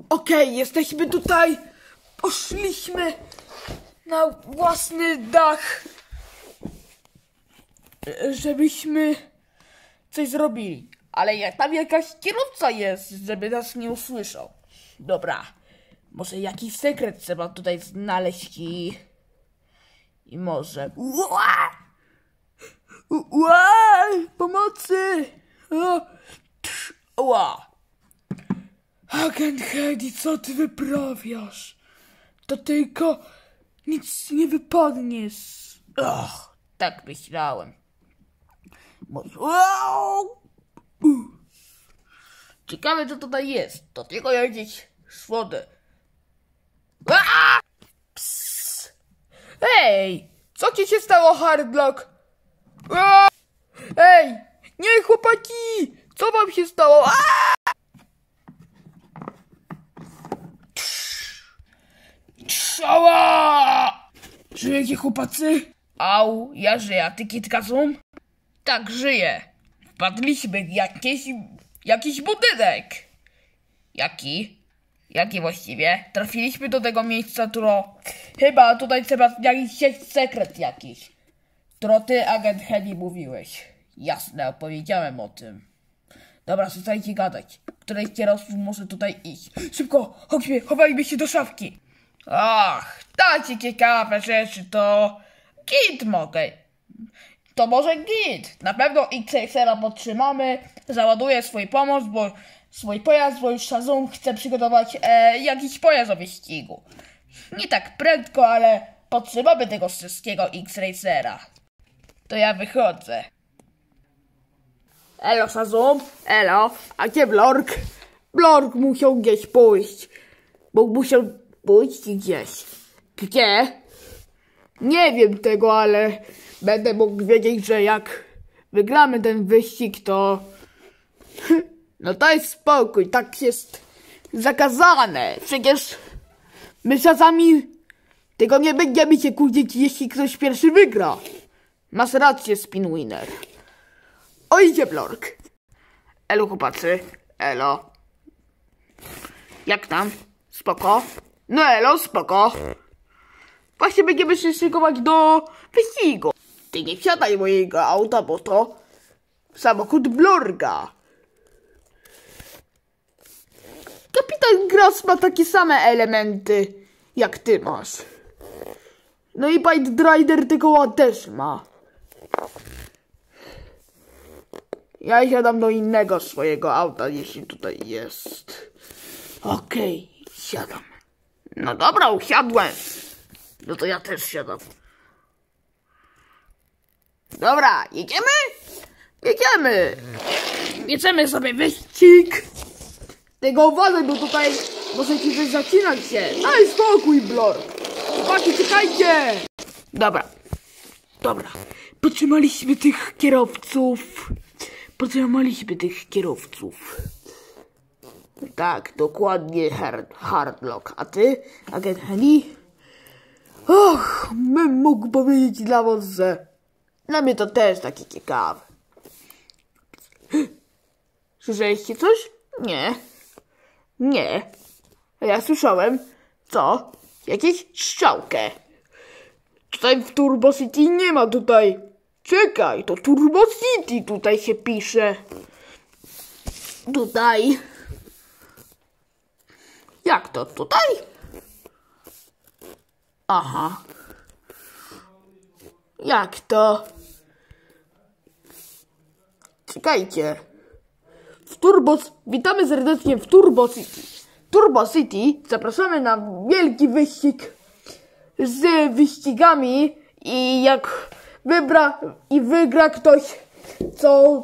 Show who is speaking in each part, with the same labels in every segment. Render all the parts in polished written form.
Speaker 1: Okej, jesteśmy tutaj. Poszliśmy na własny dach, żebyśmy coś zrobili. Ale jak tam jakaś kierowca jest, żeby nas nie usłyszał. Dobra, może jakiś sekret trzeba tutaj znaleźć i może... Pomocy! Agent Hedy, co ty wyprawiasz? To tylko nic nie wypadnie tak myślałem. Ciekawe, co tutaj jest. To tylko jakieś słody. Ej! Co ci się stało, Hardlock? Ej! Nie, chłopaki! Co wam się stało? Ała! Żyjecie, chłopacy? Au, ja żyję, a ty, Kitkazum? Tak, żyję. Wpadliśmy w jakiś budynek. Jaki? Jaki właściwie? Trafiliśmy do tego miejsca, którego... Chyba tutaj trzeba jakiś sekret jakiś. Którego ty, agent Hedy, mówiłeś. Jasne, opowiedziałem o tym. Dobra, przestańcie gadać. Któryś kierowców muszę tutaj iść. Szybko, chodźmy, chowajmy się do szafki. Ach, takie ciekawe rzeczy to... Git mogę. To może git. Na pewno X-Racera podtrzymamy. Załaduję swój pojazd, bo już Shazam chce przygotować jakiś pojazd do wyścigu. Nie tak prędko, ale podtrzymamy tego wszystkiego X-Racera. To ja wychodzę. Elo, Shazam. Elo. A gdzie Blork? Blork musiał gdzieś pójść. Bo musiał pójść gdzieś. Gdzie? Nie wiem tego, ale będę mógł wiedzieć, że jak wygramy ten wyścig, to... No daj spokój, tak jest zakazane. Przecież my czasami tego nie będziemy się kłócić, jeśli ktoś pierwszy wygra. Masz rację, Spinwinner. O, idzie Blork. Elo, chłopacy. Elo. Jak tam? Spoko? No elo, spoko. Właśnie będziemy się szykować do wyścigu. Ty nie wsiadaj mojego auta, bo to samochód Blorga. Kapitan Grass ma takie same elementy, jak ty masz. No i Bite Rider tego też ma. Ja siadam do innego swojego auta, jeśli tutaj jest. Okej, siadam. No dobra, usiadłem. No to ja też siadam. Dobra, jedziemy? Jedziemy! Jedziemy sobie wyścig! Tego uważaj, bo tutaj możecie coś zacinać się. Daj spokój, Blork! Chłopaki, czekajcie! Dobra. Potrzymaliśmy tych kierowców. Tak, dokładnie, Hardlock. A ty, agent Hedy? Och, bym mógł powiedzieć dla was, że dla mnie to też takie ciekawe. Słyszeliście coś? Nie. A ja słyszałem, co? Jakieś strzałkę. Tutaj w Turbo City nie ma tutaj. Czekaj, to Turbo City tutaj się pisze. Tutaj. Jak to tutaj? Aha. Jak to? Czekajcie. Witamy serdecznie w Turbo City. Turbo City zapraszamy na wielki wyścig z wyścigami i jak wygra ktoś co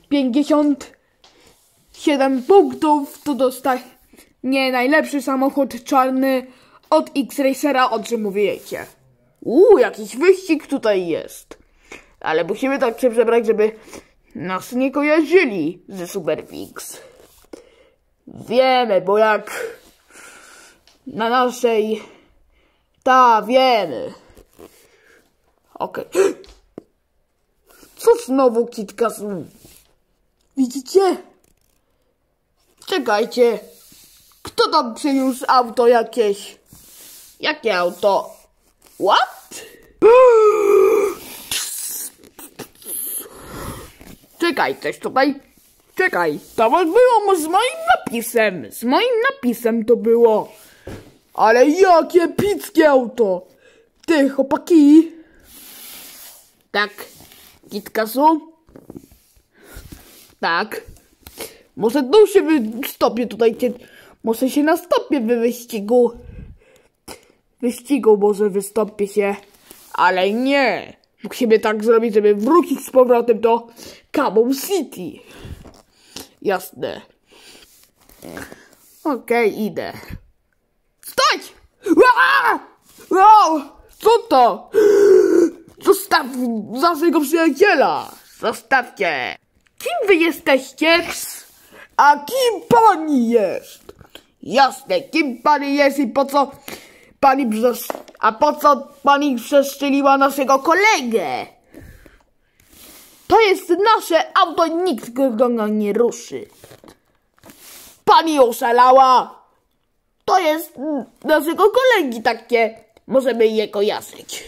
Speaker 1: 57 punktów, to dostanie najlepszy samochód czarny od X-Racera, o czym mówicie. Jakiś wyścig tutaj jest. Ale musimy tak się przebrać, żeby nas nie kojarzyli ze Superfix. Wiemy, bo jak na naszej... wiemy. Okej. Co znowu, Kitkazum? Widzicie? Czekajcie. Kto tam przyniósł auto jakieś? Jakie auto? What? Czekaj, coś tutaj. Czekaj, to było z moim napisem. Z moim napisem to było. Ale jakie epickie auto. Ty, chłopaki. Tak. Kitkasu? Tak. Może tu się stopię tutaj. Może się na stopie wyścigu. Wyścigu może wystąpię się. Ale nie. Musimy tak zrobić, żeby wrócić z powrotem do Camel City. Jasne. Okej, idę. Stać! Wow! Co to? Zostaw naszego przyjaciela! Zostawcie! Kim wy jesteście? A kim pani jest? Jasne, kim pani jest i po co pani a po co pani przestrzeliła naszego kolegę? To jest nasze auto, nikt go nie ruszy. Pani oszalała. To jest naszego kolegi takie. Możemy je kojarzyć.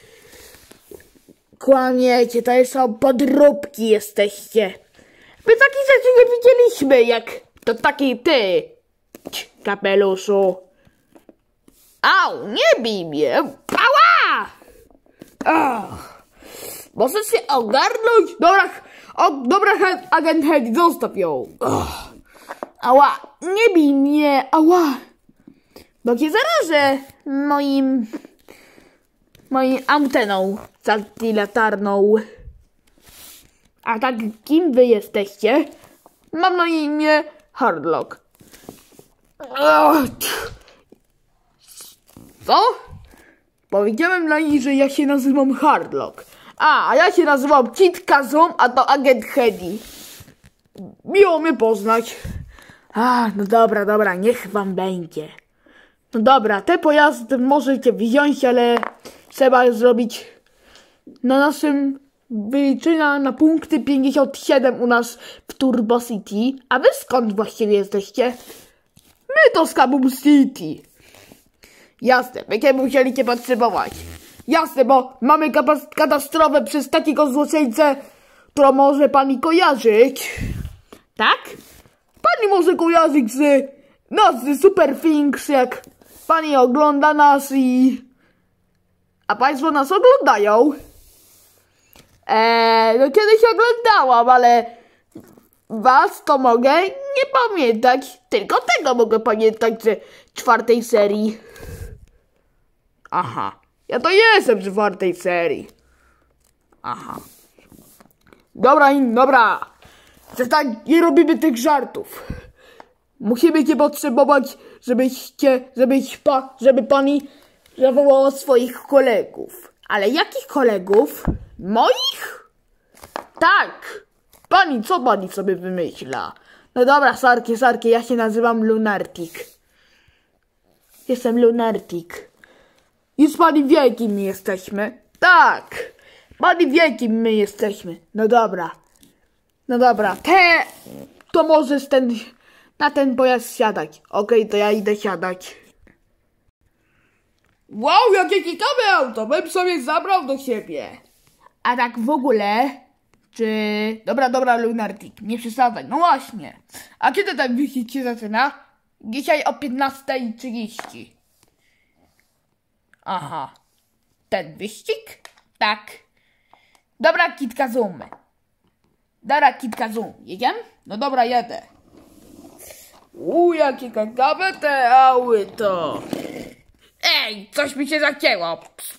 Speaker 1: Kłamiecie, to są podróbki jesteście. My takich rzeczy nie widzieliśmy, jak to taki ty, kapeluszu. Au, nie bij mnie. Ała! Ach. Możesz się ogarnąć? Dobra, agent Head, zostaw ją. Ała, nie bij mnie, ała. Bo cię zarażę moim anteną latarną. A tak, kim wy jesteście? Mam na imię Hardlock. Co? Powiedziałem na niej, że ja się nazywam Hardlock. A ja się nazywam Kitkasu, a to agent Hedy. Miło mnie poznać. No dobra, niech wam będzie. No dobra, te pojazdy możecie wziąć, ale trzeba zrobić na naszym wyliczenia na punkty 57 u nas w Turbo City. A wy skąd właściwie jesteście? My to z Camel City. Jasne, będziemy musieli cię potrzebować. Jasne, bo mamy katastrofę przez takiego złoczyńcę, którą może pani kojarzyć. Tak? Pani może kojarzyć z Super Things, jak pani ogląda nas a państwo nas oglądają. No kiedyś oglądałam, ale was to mogę nie pamiętać. Tylko tego mogę pamiętać z 4. serii. Aha. Ja to jestem z 4. serii. Aha. Dobra. Przestań, nie robimy tych żartów. Musimy cię potrzebować, żeby pani zawołała swoich kolegów. Ale jakich kolegów? Moich? Tak. Co pani sobie wymyśla? No dobra, Sarki, ja się nazywam Lunartik. Jestem Lunartik. Już pani wie, kim my jesteśmy? Tak. Pani wie, kim my jesteśmy. No dobra, to możesz na ten pojazd siadać. Okej, to ja idę siadać. Wow, jakie ciekawe auto, bym sobie zabrał do siebie. A tak w ogóle, Dobra, Lunartik, nie przesadzaj, no właśnie. A kiedy ten wyścig się zaczyna? Dzisiaj o 15:30. Aha. Ten wyścig? Tak. Dobra, Kitkasu. Jedziemy? No dobra, jedę. Jakie ciekawe te auto. Ej, coś mi się zacięło.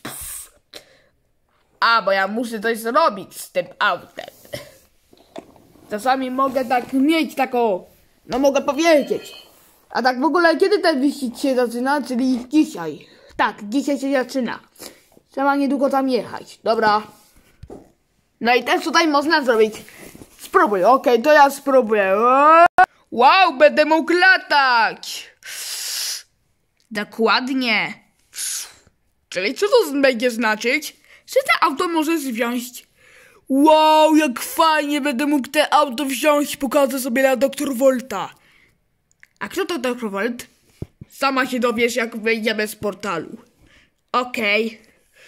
Speaker 1: Bo ja muszę coś zrobić z tym autem. Czasami mogę tak mieć taką, mogę powiedzieć. A tak w ogóle, kiedy ten wyścig się zaczyna? Czyli dzisiaj. Tak, dzisiaj się zaczyna. Trzeba niedługo tam jechać. Dobra. No i też tutaj można zrobić. Spróbuj, okej, to ja spróbuję. Wow, będę mógł latać. Dokładnie. Czyli co to będzie znaczyć? Że to auto może wziąć. Wow, jak fajnie, będę mógł te auto wziąć. Pokażę sobie na Dr. Volta. A kto to Dr. Volt? Sama się dowiesz, jak wyjdziemy z portalu. Okej.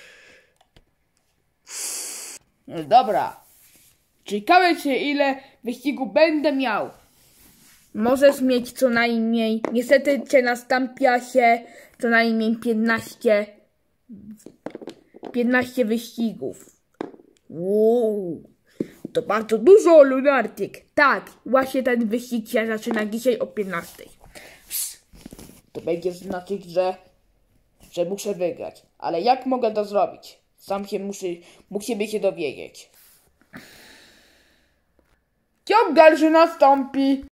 Speaker 1: No dobra. Ciekawe się, ile wyścigu będę miał. Możesz mieć co najmniej, niestety cię nastąpia się co najmniej 15 wyścigów. Wow, to bardzo dużo, Lunartyk. Tak, właśnie ten wyścig się zaczyna dzisiaj o 15. To będzie znaczyć, że muszę wygrać. Ale jak mogę to zrobić? Sam się musimy się dowiedzieć. Ciąg dalszy nastąpi.